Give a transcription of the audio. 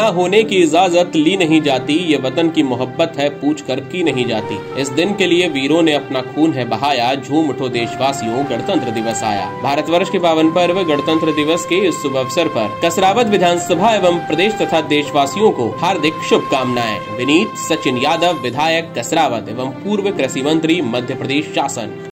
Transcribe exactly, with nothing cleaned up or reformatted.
यहाँ होने की इजाजत ली नहीं जाती, ये वतन की मोहब्बत है पूछ कर की नहीं जाती। इस दिन के लिए वीरों ने अपना खून है बहाया, झूम उठो देशवासियों गणतंत्र दिवस आया। भारतवर्ष के पावन पर्व गणतंत्र दिवस के इस शुभ अवसर पर कसरावत विधानसभा एवं प्रदेश तथा देशवासियों को हार्दिक शुभकामनाएं। विनीत सचिन यादव, विधायक कसरावत एवं पूर्व कृषि मंत्री, मध्य प्रदेश शासन।